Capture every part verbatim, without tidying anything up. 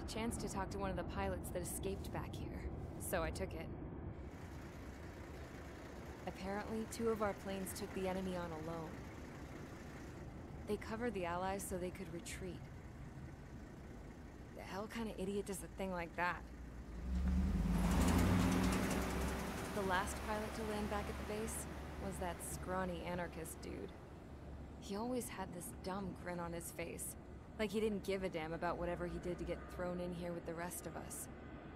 a chance to talk to one of the pilots that escaped back here, so I took it. Apparently, two of our planes took the enemy on alone. They covered the Allies so they could retreat. The hell kind of idiot does a thing like that? The last pilot to land back at the base was that scrawny anarchist dude. He always had this dumb grin on his face, like he didn't give a damn about whatever he did to get thrown in here with the rest of us.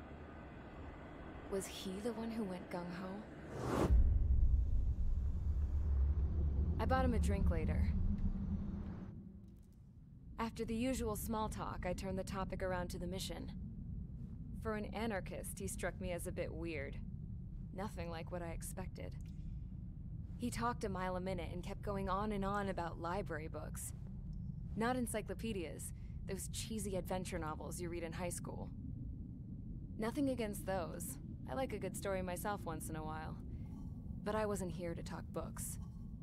Was he the one who went gung-ho? I bought him a drink later. After the usual small talk, I turned the topic around to the mission. For an anarchist, he struck me as a bit weird. Nothing like what I expected. He talked a mile a minute and kept going on and on about library books. Not encyclopedias, those cheesy adventure novels you read in high school. Nothing against those. I like a good story myself once in a while. But I wasn't here to talk books.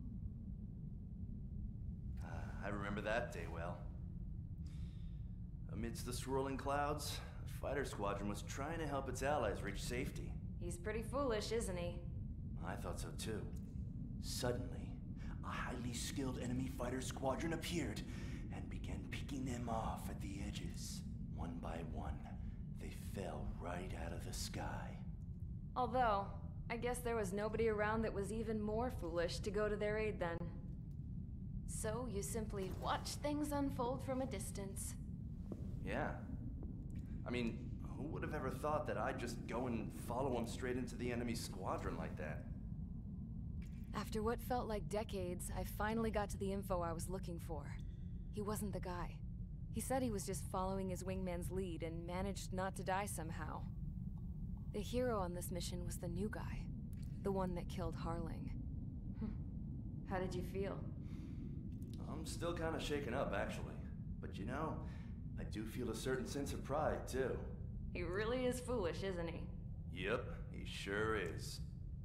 Uh, I remember that day well. Amidst the swirling clouds, the fighter squadron was trying to help its allies reach safety. He's pretty foolish, isn't he? I thought so too. Suddenly, a highly skilled enemy fighter squadron appeared and began picking them off at the edges. One by one, they fell right out of the sky. Although, I guess there was nobody around that was even more foolish to go to their aid then. So you simply watch things unfold from a distance. Yeah. I mean, who would have ever thought that I'd just go and follow him straight into the enemy squadron like that? After what felt like decades, I finally got to the info I was looking for. He wasn't the guy. He said he was just following his wingman's lead and managed not to die somehow. The hero on this mission was the new guy. The one that killed Harling. How did you feel? I'm still kind of shaken up, actually. But you know, I do feel a certain sense of pride, too. He really is foolish, isn't he? Yep, he sure is.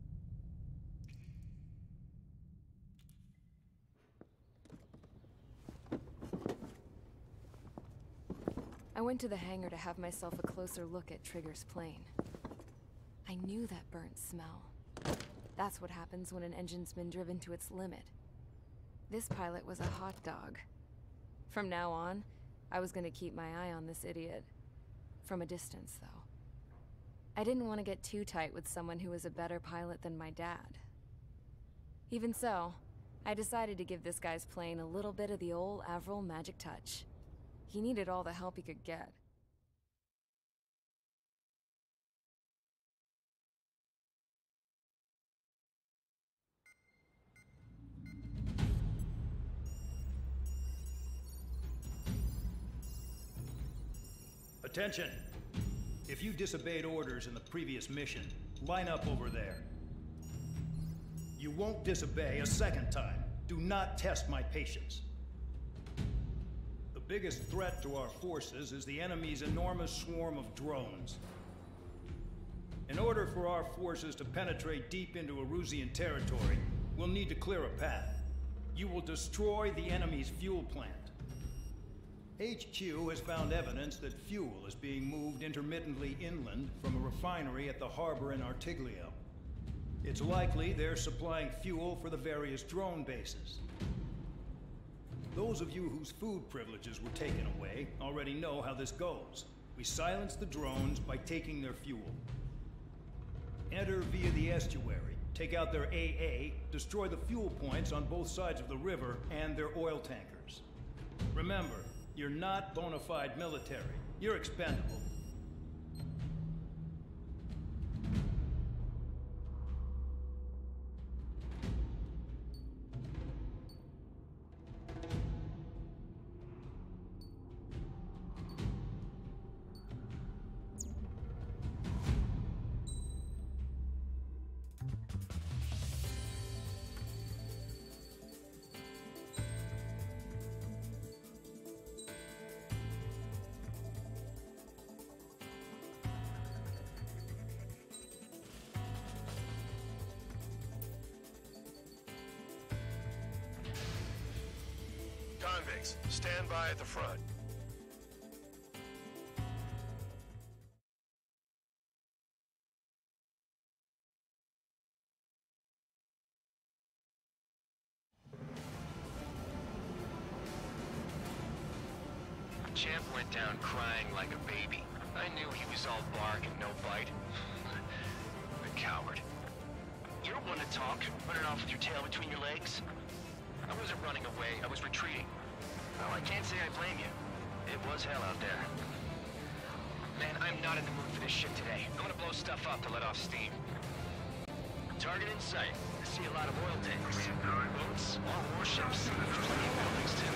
I went to the hangar to have myself a closer look at Trigger's plane. I knew that burnt smell. That's what happens when an engine's been driven to its limit. This pilot was a hot dog. From now on, I was gonna keep my eye on this idiot. From a distance, though. I didn't want to get too tight with someone who was a better pilot than my dad. Even so, I decided to give this guy's plane a little bit of the old Avril magic touch. He needed all the help he could get. Attention! If you disobeyed orders in the previous mission, line up over there. You won't disobey a second time. Do not test my patience. The biggest threat to our forces is the enemy's enormous swarm of drones. In order for our forces to penetrate deep into Erusian territory, we'll need to clear a path. You will destroy the enemy's fuel plant. H Q has found evidence that fuel is being moved intermittently inland from a refinery at the harbor in Artiglio. It's likely they're supplying fuel for the various drone bases. Those of you whose food privileges were taken away already know how this goes. We silence the drones by taking their fuel. Enter via the estuary, take out their A A, destroy the fuel points on both sides of the river and their oil tankers. Remember, you're not bona fide military. You're expendable. Convicts, stand by at the front. Champ went down crying like a baby. I knew he was all bark and no bite. A coward. You're one to talk, running off with your tail between your legs. I wasn't running away, I was retreating. Well, I can't say I blame you. It was hell out there. Man, I'm not in the mood for this shit today. I'm gonna blow stuff up to let off steam. Target in sight. I see a lot of oil tanks. Boats, all warships. There's plenty of buildings, too.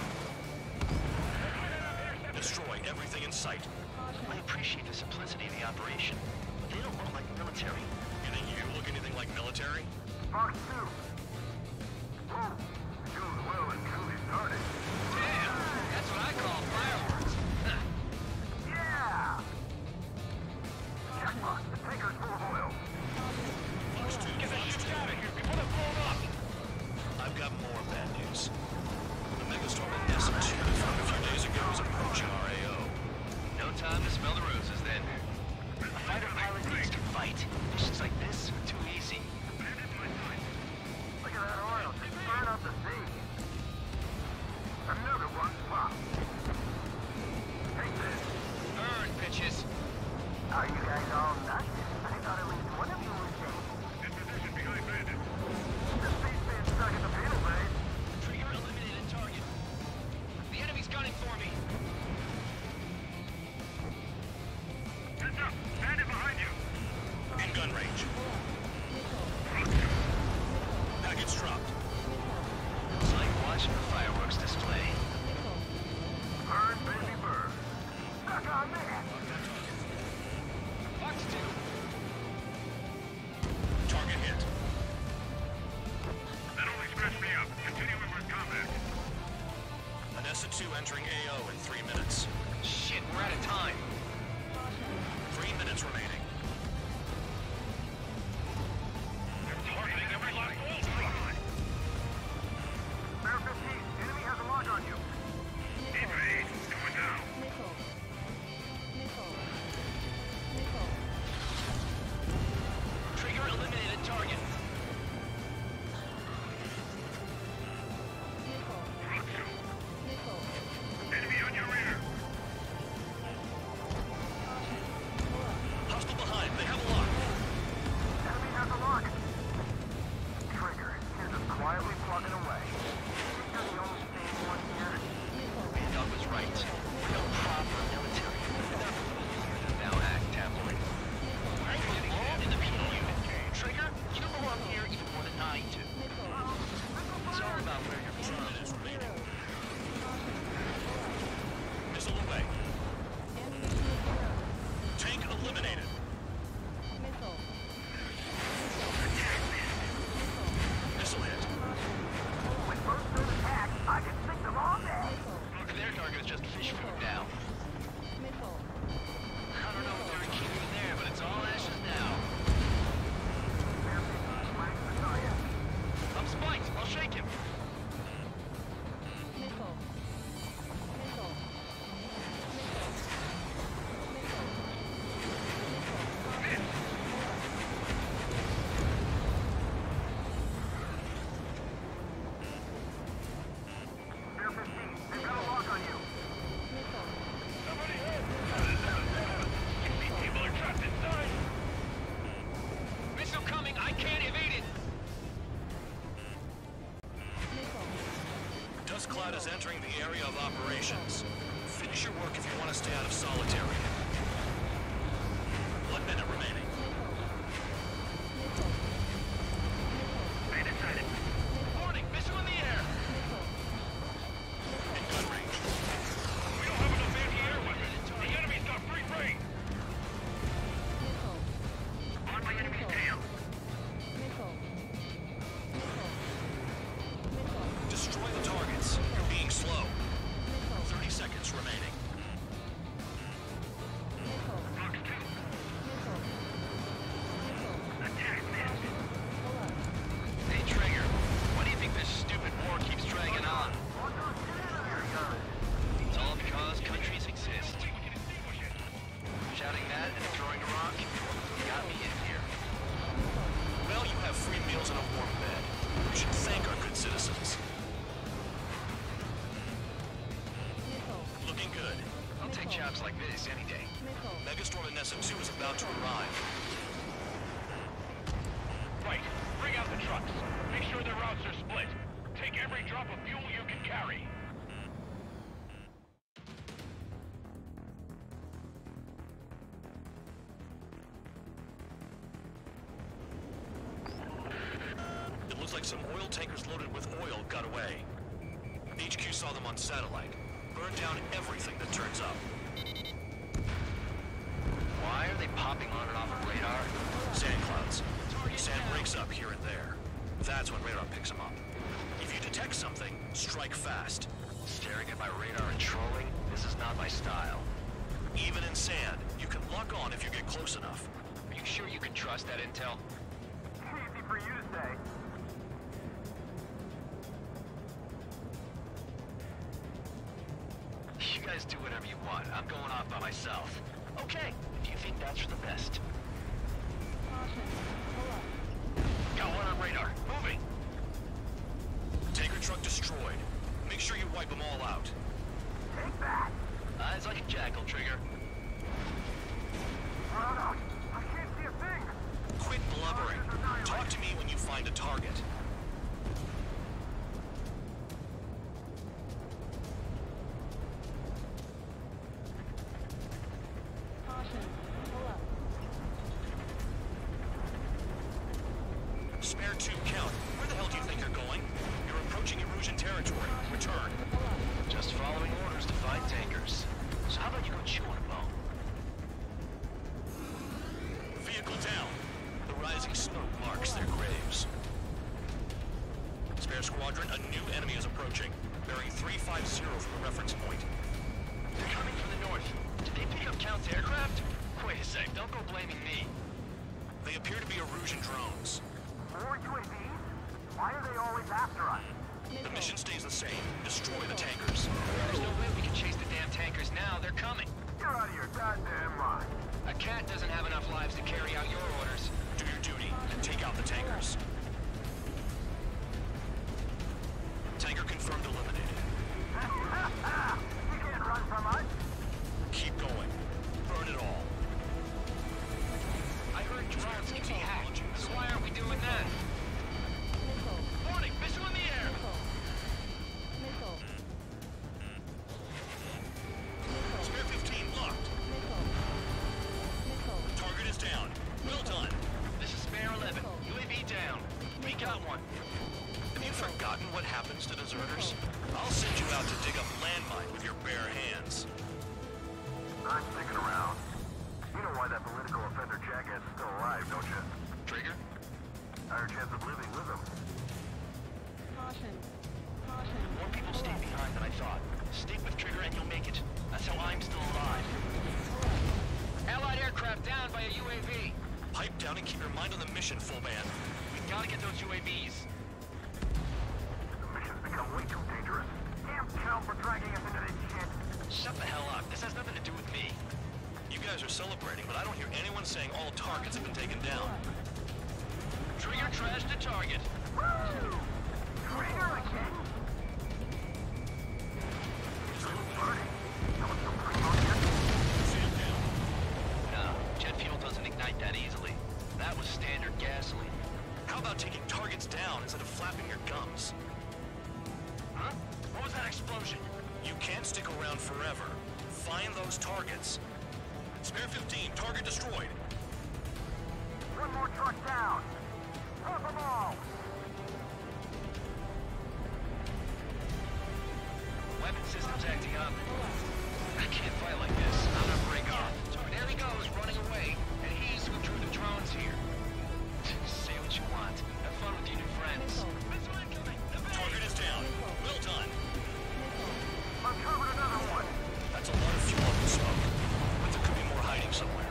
Destroy everything in sight. I appreciate the simplicity of the operation, but they don't look like military. You think you look anything like military? Fox two. Whoa. June well and truly started. Damn! That's what I call fireworks. Yeah! Checkmark. The tanker's full of oil. Fox two, Get the Fox shit two. out of here before they're blown up! I've got more bad news. The megastorm at Misison found a few days ago is approaching our A O. No time to smell the roses, then. A fighter pilot needs to fight. Missions like this are too easy. Look at that oil. Just burn up the sea. Another one popped. Take this. Burn, bitches! Are you guys all nuts? I thought at least one of you was safe. In position behind Bandit. The space been stuck in the panel bay. Trigger eliminated target. The enemy's gunning for me. Heads up! Bandit behind you! In gun range. Package dropped. It's like watching a fireworks display. Burn, baby, burn. Stuck on that. Fox two. Target hit. That only scratched me up. Continuing with combat. Anessa two entering A O in three minutes. Shit, we're out of time. Three minutes remaining. They're targeting every last oil drop. Bear fifteen. Enemy has a lock on you. Evade. Do it now. Trigger eliminated target. Enemy on your rear. Hostile behind. They have a lock. Enemy has a lock. Trigger. You're just quietly plugging away. You're the only sane one here. Doug was right. No proper military. Enough of the years that thou act tabloid. I belong in the penal unit. Trigger, you belong here even more than I do. It's all about where you're Two from. minutes remaining. Missile away. Tank eliminated. Missile hit. With first third attack, I can stick them all day. Their target is just fish food now. I don't know if they're keeping there, but it's all ashes now. I'm spiked. I'll shake him. Bear fifteen. They've got a lock on you. Somebody help! These people are trapped inside! Missile coming. I can't evade it. Dust cloud is entering the area of operations. Finish your work if you want to stay out of solitary. One minute remaining. Bandit sighted. Warning. Missile in the air. In gun range. We don't have enough anti-air weapons. The enemy's got free reign. On my enemy's tail. Destroy the targets. You're being slow. thirty seconds remaining. like this any day. Megastorm in Nessa two is about to arrive. Right. Bring out the trucks. Make sure their routes are split. Take every drop of fuel you can carry. It looks like some oil tankers loaded with oil got away. H Q saw them on satellite. Burned down everything that turns up. Why are they popping on and off of radar? Sand clouds. Sand breaks up here and there. That's when radar picks them up. If you detect something, strike fast. Staring at my radar and trolling? This is not my style. Even in sand, you can lock on if you get close enough. Are you sure you can trust that intel? Easy for you to say. You guys do whatever you want. I'm going off by myself. Okay, if you think that's for the best. Got one on radar. Moving. Tanker truck destroyed. Make sure you wipe them all out. Take that. Eyes like a jackal, Trigger. Run out. I can't see a thing. Quit blubbering. Talk to me when you find a target. Spare two count. Where the hell do you think you're going? You're approaching Erusian territory. Return. Just following orders to find tankers. So how about you go chew on a bone? Vehicle down. The rising smoke marks their graves. Spare squadron, a new enemy is approaching. Bearing three five zero from the reference point. They're coming from the north. Did they pick up Count's aircraft? Wait a sec, don't go blaming me. They appear to be Erusian drones. More U A Vs? Why are they always after us? The mission stays the same. Destroy the tankers. There's no way we can chase the damn tankers now. They're coming. You're out of your goddamn mind. A cat doesn't have enough lives to carry out your orders. Do your duty and take out the tankers. Tanker confirmed eliminated. You can't run from us. Keep going. Burn it all. I heard drones can be hacked, so why aren't we doing that? Warning, missile in the air! Spare fifteen locked. Target is down. Well done. This is Spare eleven. U A V down. We got one. Have you forgotten what happens to deserters? I'll send you out to dig up landmine with your bare hands. I'm sticking around. You know why that political offender jackass is still alive, don't you? Trigger? Higher chance of living with him. More people stay behind than I thought. Stick with Trigger and you'll make it. That's how I'm still alive. Allied aircraft down by a U A V. Pipe down and keep your mind on the mission, full man. We gotta get those U A Vs. The mission's become way too dangerous. Damn Count for dragging us into this shit. Shut the hell up. This has nothing to do with me. You guys are celebrating, but I don't hear anyone saying all targets have been taken down. Trigger trashed a target. Woo! Trigger again? Birdie, that was some primo yet? Stand down. No, jet fuel doesn't ignite that easily. That was standard gasoline. How about taking targets down instead of flapping your gums? Huh? What was that explosion? You can't stick around forever. Find those targets. Spare fifteen, target destroyed. One more truck down. Drop them all. Weapon systems acting up. I can't fight like this. I'm gonna break off. There he goes, running away. And he's who drew the drones here. Say what you want. Have fun with your new friends. Target is down. Well done. Uncovered another one. That's a lot of fuel up in smoke. But there could be more hiding somewhere.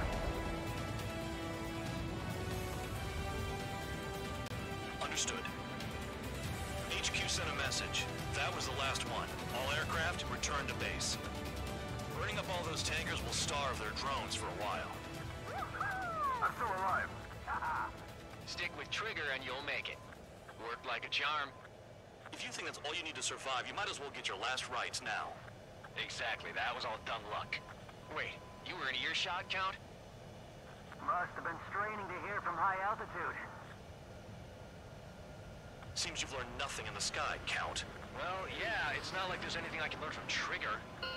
Understood. H Q sent a message. That was the last one. All aircraft, return to base. Burning up all those tankers will starve their drones for a while. I'm still alive. Stick with Trigger and you'll make it. Worked like a charm. If you think that's all you need to survive, you might as well get your last rites now. Exactly, that was all dumb luck. Wait, you were in earshot, Count? Must have been straining to hear from high altitude. Seems you've learned nothing in the sky, Count. Well, yeah, it's not like there's anything I can learn from Trigger.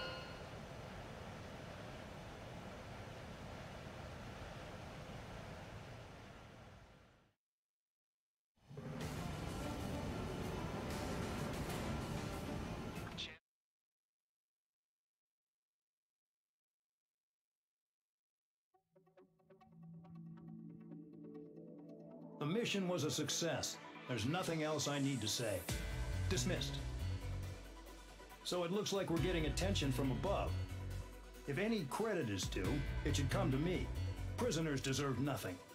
The mission was a success. There's nothing else I need to say. Dismissed. So it looks like we're getting attention from above. If any credit is due, it should come to me. Prisoners deserve nothing.